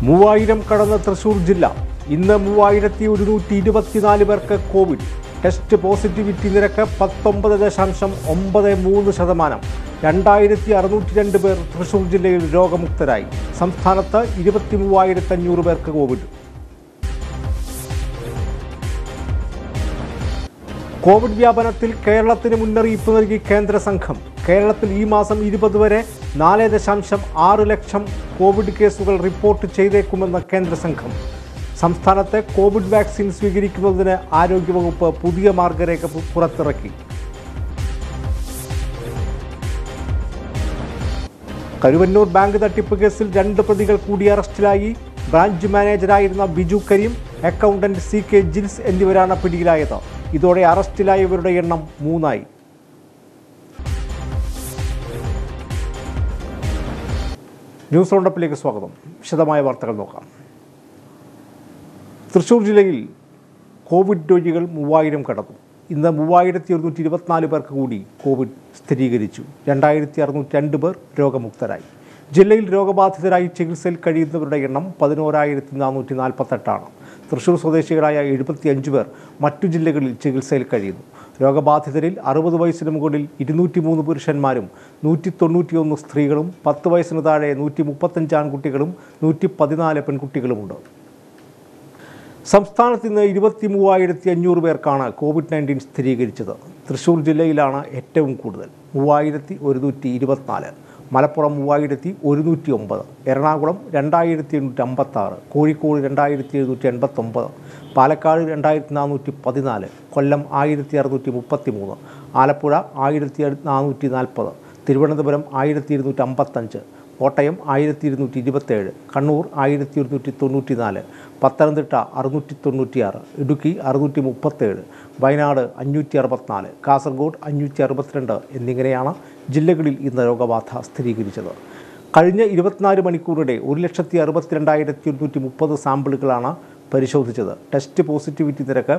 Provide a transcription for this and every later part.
3000 കടന്ന തൃശൂർ ജില്ല. ഇന്ന് 3124 പേർക്ക് കോവിഡ്. ടെസ്റ്റ് പോസിറ്റിവിറ്റി നിരക്ക് 19.93%. 2602 പേർ തൃശൂർ ജില്ലയിൽ രോഗമുക്തരായി. സംസ്ഥാനത്ത് 23,500 പേർക്ക് കോവിഡ്. കോവിഡ് വ്യാപനത്തിൽ കേരളത്തിന് മുന്നറിയിപ്പ് നൽകി കേന്ദ്ര സംഘം. കേരളത്തിൽ ഈ മാസം 20 വരെ 4.6 ലക്ഷം കോവിഡ് കേസുകൾ റിപ്പോർട്ട് ചെയ്തേക്കുമെന്ന് കേന്ദ്ര സംഘം. സംസ്ഥാനത്തെ കോവിഡ് വാക്സിൻ സ്വീകരിക്കുന്നതിന് ആരോഗ്യവകുപ്പ് പുതിയ മാർഗരേഖ പുറത്തിറക്കി. കരുവന്നൂർ ബാങ്ക് തട്ടിപ്പ് കേസിൽ 2 പ്രതികൾ കൂടി അറസ്റ്റിലായി. ബ്രാഞ്ച് മാനേജരായിരുന്ന ബിജു കരീം, അക്കൗണ്ടന്റ് CK ജിൽസ് എന്നിവരാണ് പിടിയിലായത്. ഇതോടെ അറസ്റ്റിലായവരുടെ എണ്ണം 3 ന്യൂസ് റൗണ്ടപ്പിലേക്ക് സ്വാഗതം. വിശദമായ വാർത്തകൾ നോക്കാം. തൃശൂർ ജില്ലയിൽ കോവിഡ് രോഗികൾ 3000 കടന്നു. ഇന്ന് 3124 പേർക്ക് കൂടി കോവിഡ് സ്ഥിരീകരിച്ചു. 2602 പേർ രോഗമുക്തരായി. ജില്ലയിൽ രോഗബാധിതരായി ചികിത്സയിൽ കഴിയുന്നവരുടെ എണ്ണം 11,448. തൃശൂർ സ്വദേശികളായ 75 പേർ മറ്റു ജില്ലകളിൽ ചികിത്സയിൽ കഴിയുന്നു. രോഗബാധിതരിൽ 60 വയസ്സിന് മുകളിൽ 203 പുരുഷന്മാരും 191 സ്ത്രീകളും 10 വയസ്സിന് താഴെ 135 ആൺകുട്ടികളും 114 പെൺകുട്ടികളുമുണ്ട്. സംസ്ഥാനത്ത് ഇന്ന് 23,500 പേർക്കാണ് COVID-19 സ്ഥിരീകരിച്ചത്. തൃശൂർ ജില്ലയിലാണ് ഏറ്റവും കൂടുതൽ, 3124. മലപ്പുറം 3109, എറണാകുളം 2856, കോഴിക്കോട് 2789, പാലക്കാട് 2414, കൊല്ലം 1633, ആലപ്പുഴ 1440, തിരുവനന്തപുരം 1255, കോട്ടയം 1227, കണ്ണൂർ 1194, പത്തനംതിട്ട 696, ഇടുക്കി 637, വയനാട് 564, കാസർഗോഡ് 562 എന്നിങ്ങനെയാണ് ജില്ലകളിൽ ഇന്ന് രോഗബാധ സ്ഥിരീകരിച്ചത്. കഴിഞ്ഞ 24 മണിക്കൂറിടെ 1,62,230 സാമ്പിളുകളാണ് പരിശോധിച്ചത്. ടെസ്റ്റ് പോസിറ്റിവിറ്റി നിരക്ക്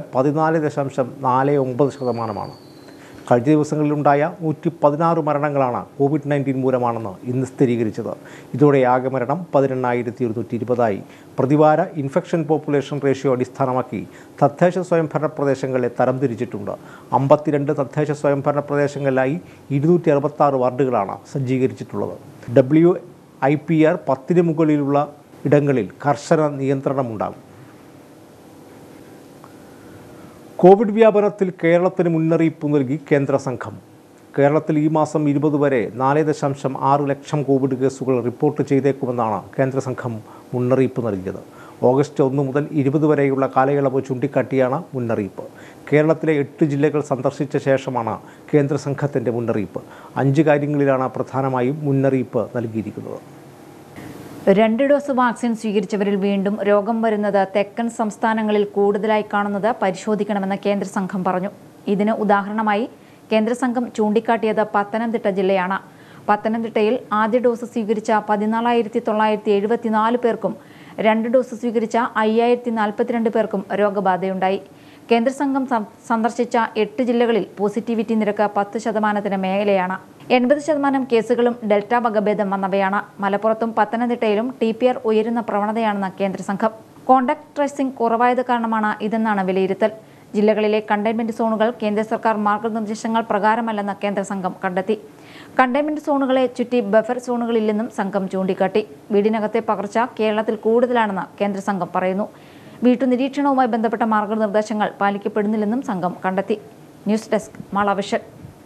14.49%. കഴിഞ്ഞ ദിവസങ്ങളിലുണ്ടായ 116 മരണങ്ങളാണ് COVID-19 മൂലമാണെന്ന് ഇന്ന് സ്ഥിരീകരിച്ചത്. ഇതോടെ ആകെ മരണം 18,120. പ്രതിവാര ഇൻഫെക്ഷൻ പോപ്പുലേഷൻ റേഷ്യോ അടിസ്ഥാനമാക്കി തദ്ദേശ സ്വയംഭരണ പ്രദേശങ്ങളെ തരംതിരിച്ചിട്ടുണ്ട്. 52 തദ്ദേശ സ്വയംഭരണ പ്രദേശങ്ങളിലായി 266 വാർഡുകളാണ് സജ്ജീകരിച്ചിട്ടുള്ളത്. WIPR 10 മുകളിലുള്ള ഇടങ്ങളിൽ കർശന നിയന്ത്രണമുണ്ടാകും. കോവിഡ് വ്യാപനത്തിൽ കേരളത്തിന് മുന്നറിയിപ്പ് നൽകി കേന്ദ്ര സംഘം. കേരളത്തിൽ ഈ മാസം 20 വരെ 4.6 ലക്ഷം കോവിഡ് കേസുകൾ റിപ്പോർട്ട് ചെയ്തേക്കുമെന്നാണ് കേന്ദ്ര സംഘം മുന്നറിയിപ്പ് നൽകിയത്. ഓഗസ്റ്റ് 1 മുതൽ 20 വരെയുള്ള കാലയളവ് ചൂണ്ടിക്കാട്ടിയാണ് മുന്നറിയിപ്പ്. കേരളത്തിലെ 8 ജില്ലകൾ സന്ദർശിച്ച ശേഷമാണ് കേന്ദ്ര സംഘത്തിൻ്റെ മുന്നറിയിപ്പ്. 5 കാര്യങ്ങളിലാണ് പ്രധാനമായും മുന്നറിയിപ്പ് നൽകിയിരിക്കുന്നത്. 2 ഡോസ് വാക്സിൻ സ്വീകരിച്ചവരിൽ വീണ്ടും രോഗം വരുന്നത് തെക്കൻ സംസ്ഥാനങ്ങളിൽ കൂടുതലായി കാണുന്നത് പരിശോധിക്കണമെന്ന് കേന്ദ്ര സംഘം പറഞ്ഞു. ഇതിന് ഉദാഹരണമായി കേന്ദ്ര സംഘം ചൂണ്ടിക്കാട്ടിയത് പത്തനംതിട്ട ജില്ലയാണ്. പത്തനംതിട്ടയിൽ ആദ്യ ഡോസ് സ്വീകരിച്ച 14,974 പേർക്കും 2 ഡോസ് സ്വീകരിച്ച 5,042 പേർക്കും രോഗബാധയുണ്ടായി. കേന്ദ്ര സംഘം സന്ദർശിച്ച 8 ജില്ലകളിൽ പോസിറ്റിവിറ്റി നിരക്ക് 10% മേഖലയാണ്. 80% കേസുകളും ഡെൽറ്റ വകഭേദം വന്നവയാണ്. മലപ്പുറത്തും പത്തനംതിട്ടയിലും TPR ഉയരുന്ന പ്രവണതയാണെന്ന് കേന്ദ്ര സംഘം. കോണ്ടാക്ട് ട്രേസിംഗ് കുറവായത് കാരണമാണ് ഇതെന്നാണ് വിലയിരുത്തൽ. ജില്ലകളിലെ കണ്ടെയ്ൻമെന്റ് സോണുകൾ കേന്ദ്ര സർക്കാർ മാർഗനിർദ്ദേശങ്ങൾ പ്രകാരമല്ലെന്ന് കേന്ദ്ര സംഘം കണ്ടെത്തി. കണ്ടെയ്ൻമെന്റ് സോണുകളെ ചുറ്റി ബഫർ സോണുകളില്ലെന്നും സംഘം ചൂണ്ടിക്കാട്ടി. വീടിനകത്തെ പകർച്ച കേരളത്തിൽ കൂടുതലാണെന്ന് കേന്ദ്ര സംഘം പറയുന്നു. വീട്ടുനിരീക്ഷണവുമായി ബന്ധപ്പെട്ട മാർഗനിർദ്ദേശങ്ങൾ പാലിക്കപ്പെടുന്നില്ലെന്നും സംഘം കണ്ടെത്തി. News desk Malavision.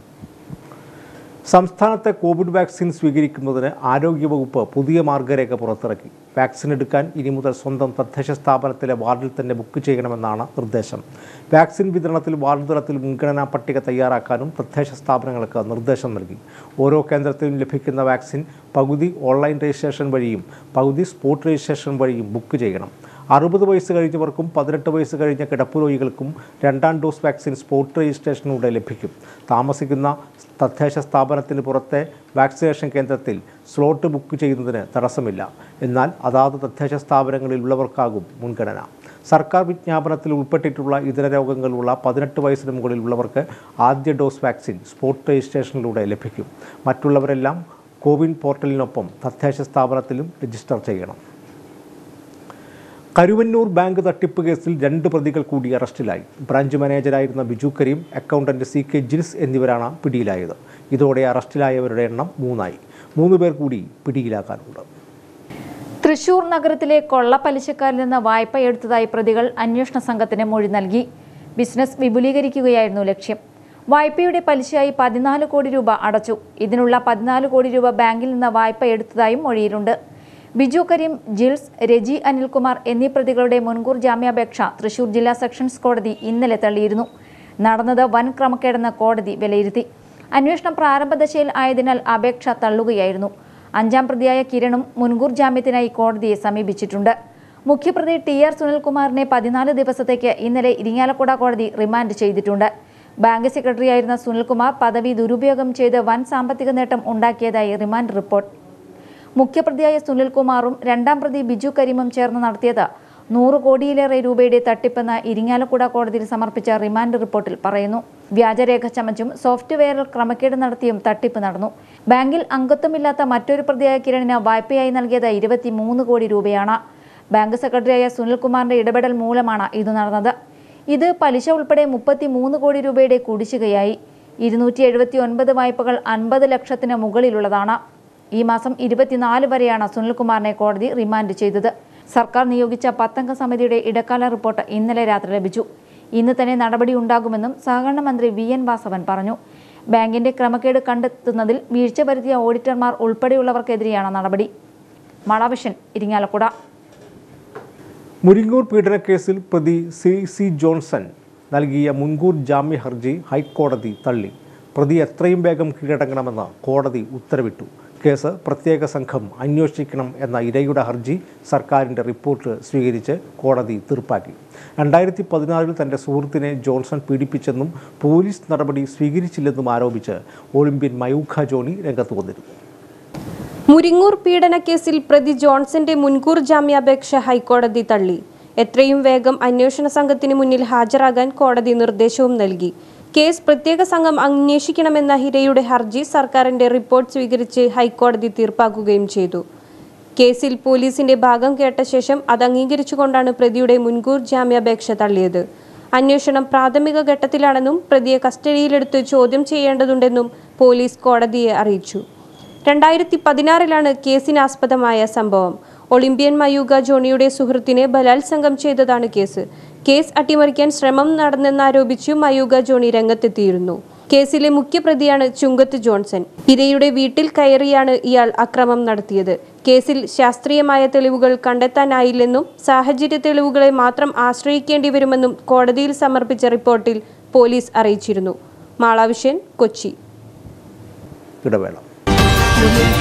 സംസ്ഥാനത്തെ കോവിഡ് വാക്സിൻ സ്വീകരിക്കുന്നതിന് ആരോഗ്യവകുപ്പ് പുതിയ മാർഗരേഖ പുറത്തിറക്കി. വാക്സിൻ എടുക്കാൻ ഇനി മുതൽ സ്വന്തം തദ്ദേശ സ്ഥാപനത്തിലെ വാർഡിൽ തന്നെ ബുക്ക് ചെയ്യണമെന്നാണ് നിർദ്ദേശം. വാക്സിൻ വിതരണത്തിൽ വാർഡ് തലത്തിൽ മുൻഗണനാ പട്ടിക തയ്യാറാക്കാനും തദ്ദേശ സ്ഥാപനങ്ങൾക്ക് നിർദ്ദേശം നൽകി. ഓരോ കേന്ദ്രത്തിലും ലഭിക്കുന്ന വാക്സിൻ പകുതി ഓൺലൈൻ രജിസ്ട്രേഷൻ വഴിയും പകുതി സ്പോട്ട് രജിസ്ട്രേഷൻ വഴിയും ബുക്ക് ചെയ്യണം. 60 വയസ്സ് കഴിഞ്ഞവർക്കും 18 വയസ്സ് കഴിഞ്ഞ കിടപ്പുരോഗികൾക്കും 2ാം ഡോസ് വാക്സിൻ സ്പോട്ട് രജിസ്ട്രേഷനിലൂടെ ലഭിക്കും. താമസിക്കുന്ന തദ്ദേശ സ്ഥാപനത്തിന് പുറത്തെ വാക്സിനേഷൻ കേന്ദ്രത്തിൽ സ്ലോട്ട് ബുക്ക് ചെയ്യുന്നതിന് തടസ്സമില്ല. എന്നാൽ അതാത് തദ്ദേശ സ്ഥാപനങ്ങളിലുള്ളവർക്കാകും മുൻഗണന. സർക്കാർ വിജ്ഞാപനത്തിൽ ഉൾപ്പെട്ടിട്ടുള്ള ഇതര രോഗങ്ങളുള്ള 18 വയസ്സിന് മുകളിലുള്ളവർക്ക് ആദ്യ ഡോസ് വാക്സിൻ സ്പോട്ട് രജിസ്ട്രേഷനിലൂടെ ലഭിക്കും. മറ്റുള്ളവരെല്ലാം കോവിൻ പോർട്ടലിനൊപ്പം തദ്ദേശ സ്ഥാപനത്തിലും രജിസ്റ്റർ ചെയ്യണം. കരുവന്നൂർ ബാങ്ക് തട്ടിപ്പ് കേസിൽ 2 പ്രതികൾ കൂടി അറസ്റ്റിലായി. ബ്രാഞ്ച് മാനേജരായിരുന്ന ബിജു കരീം, അക്കൗണ്ടന്റ് CK ജിൽസ് എന്നിവരാണ് പിടിയിലായത്. ഇതോടെ അറസ്റ്റിലായവരുടെ എണ്ണം 3ആയി. 3 പേർ കൂടി പിടിയിലാക്കാനുണ്ട്. തൃശൂർ നഗരത്തിലെ കൊള്ളപ്പലിശക്കാരിൽ നിന്ന് വായ്പ എടുത്തതായി പ്രതികൾ അന്വേഷണ സംഘത്തിന് മൊഴി നൽകി. ബിസിനസ് വിപുലീകരിക്കുകയായിരുന്നു ലക്ഷ്യം. വായ്പയുടെ പലിശയായി 14 കോടി രൂപ അടച്ചു. ഇതിനുള്ള 14 കോടി രൂപ ബാങ്കിൽ നിന്ന് വായ്പ എടുത്തതായും മൊഴിയിലുണ്ട്. ബിജു കരീം, ജിൽസ്, രജി അനിൽകുമാർ എന്നീ പ്രതികളുടെ മുൻകൂർ ജാമ്യാപേക്ഷ തൃശൂർ ജില്ലാ സെഷൻസ് കോടതി ഇന്നലെ തള്ളിയിരുന്നു. നടന്നത് വൻ ക്രമക്കേടെന്ന് കോടതി വിലയിരുത്തി. അന്വേഷണം പ്രാരംഭദശയിൽ ആയതിനാൽ അപേക്ഷ തള്ളുകയായിരുന്നു. 5ാം പ്രതിയായ കിരണും മുൻകൂർ ജാമ്യത്തിനായി കോടതിയെ സമീപിച്ചിട്ടുണ്ട്. മുഖ്യപ്രതി TR സുനിൽകുമാറിനെ 14 ദിവസത്തേക്ക് ഇന്നലെ ഇരിങ്ങാലക്കുട കോടതി റിമാൻഡ് ചെയ്തിട്ടുണ്ട്. ബാങ്ക് സെക്രട്ടറിയായിരുന്ന സുനിൽകുമാർ പദവി ദുരുപയോഗം ചെയ്ത് വൻ സാമ്പത്തിക നേട്ടം ഉണ്ടാക്കിയതായി റിമാൻഡ് റിപ്പോർട്ട്. മുഖ്യപ്രതിയായ സുനിൽകുമാറും 2ാം പ്രതി ബിജു കരീമും ചേർന്ന് നടത്തിയത് 100 കോടിയിലേറെ രൂപയുടെ തട്ടിപ്പെന്ന് ഇരിങ്ങാലക്കുട കോടതിയിൽ സമർപ്പിച്ച റിമാൻഡ് റിപ്പോർട്ടിൽ പറയുന്നു. വ്യാജരേഖ ചമച്ചും സോഫ്റ്റ്വെയറിൽ ക്രമക്കേട് നടത്തിയും തട്ടിപ്പ് നടന്നു. ബാങ്കിൽ അംഗത്വമില്ലാത്ത മറ്റൊരു പ്രതിയായ കിരണിന് വായ്പയായി നൽകിയത് 23 കോടി രൂപയാണ്. ബാങ്ക് സെക്രട്ടറിയായ സുനിൽകുമാറിന്റെ ഇടപെടൽ മൂലമാണ് ഇത് നടന്നത്. ഇത് പലിശ ഉൾപ്പെടെ 33 കോടി രൂപയുടെ കുടിശ്ശികയായി. 279 വായ്പകൾ 50 ലക്ഷത്തിന് മുകളിലുള്ളതാണ്. ഈ മാസം 24 വരെയാണ് സുനിൽകുമാറിനെ കോടതി റിമാൻഡ് ചെയ്തത്. സർക്കാർ നിയോഗിച്ച 10-അംഗ സമിതിയുടെ ഇടക്കാല റിപ്പോർട്ട് ഇന്നലെ രാത്രി ലഭിച്ചു. ഇന്ന് തന്നെ നടപടി ഉണ്ടാകുമെന്നും സഹകരണ മന്ത്രി VN വാസവൻ പറഞ്ഞു. ബാങ്കിന്റെ ക്രമക്കേട് കണ്ടെത്തുന്നതിൽ വീഴ്ച വരുത്തിയ ഓഡിറ്റർമാർ ഉൾപ്പെടെയുള്ളവർക്കെതിരെയാണ് നടപടി. മളവിഷൻ, ഇരിങ്ങാലക്കുട. മുരിങ്ങൂർ പീഡനക്കേസിൽ പ്രതി CC ജോൺസൺ നൽകിയ മുൻകൂർ ജാമ്യ ഹർജി ഹൈക്കോടതി തള്ളി. പ്രതി എത്രയും വേഗം കീഴടങ്ങണമെന്ന് കോടതി ഉത്തരവിട്ടു. കേസ് പ്രത്യേക സംഘം അന്വേഷിക്കണം എന്ന ഇരയുടെ ഹർജി സർക്കാരിൻ്റെ റിപ്പോർട്ട് സ്വീകരിച്ച് കോടതി തീർപ്പാക്കി. 2016 തൻ്റെ സുഹൃത്തിനെ ജോൺസൺ പീഡിപ്പിച്ചെന്നും പോലീസ് നടപടി സ്വീകരിച്ചില്ലെന്നും ആരോപിച്ച് ഒളിമ്പ്യൻ മയൂഖ ജോണി രംഗത്ത് വന്നിരുന്നു. മുരിങ്ങൂർ പീഡനക്കേസിൽ പ്രതി ജോൺസന്റെ മുൻകൂർ ജാമ്യാപേക്ഷ ഹൈക്കോടതി തള്ളി. എത്രയും വേഗം അന്വേഷണ സംഘത്തിന് മുന്നിൽ ഹാജരാകാൻ കോടതി നിർദ്ദേശവും നൽകി. കേസ് പ്രത്യേക സംഘം അന്വേഷിക്കണമെന്ന ഇരയുടെ ഹർജി സർക്കാരിന്റെ റിപ്പോർട്ട് സ്വീകരിച്ച് ഹൈക്കോടതി തീർപ്പാക്കുകയും ചെയ്തു. കേസിൽ പോലീസിന്റെ ഭാഗം കേട്ട ശേഷം അത് അംഗീകരിച്ചുകൊണ്ടാണ് പ്രതിയുടെ മുൻകൂർ ജാമ്യാപേക്ഷ തള്ളിയത്. അന്വേഷണം പ്രാഥമിക ഘട്ടത്തിലാണെന്നും പ്രതിയെ കസ്റ്റഡിയിലെടുത്ത് ചോദ്യം ചെയ്യേണ്ടതുണ്ടെന്നും പോലീസ് കോടതിയെ അറിയിച്ചു. 2016 കേസിനാസ്പദമായ സംഭവം. ഒളിമ്പ്യൻ മയൂഖ ജോണിയുടെ സുഹൃത്തിനെ ബലാത്സംഗം ചെയ്തതാണ് കേസ്. കേസ് അട്ടിമറിക്കാൻ ശ്രമം നടന്നെന്നാരോപിച്ചു മയൂഖ ജോണി രംഗത്തെത്തിയിരുന്നു. കേസിലെ മുഖ്യപ്രതിയാണ് ചുങ്കത്ത് ജോൺസൺ. ഇരയുടെ വീട്ടിൽ കയറിയാണ് ഇയാൾ അക്രമം നടത്തിയത്. കേസിൽ ശാസ്ത്രീയമായ തെളിവുകൾ കണ്ടെത്താനായില്ലെന്നും സാഹചര്യ തെളിവുകളെ മാത്രം ആശ്രയിക്കേണ്ടി വരുമെന്നും കോടതിയിൽ സമർപ്പിച്ച റിപ്പോർട്ടിൽ പോലീസ് അറിയിച്ചിരുന്നു. മാളവിഷൻ, കൊച്ചി. ഇടവേള.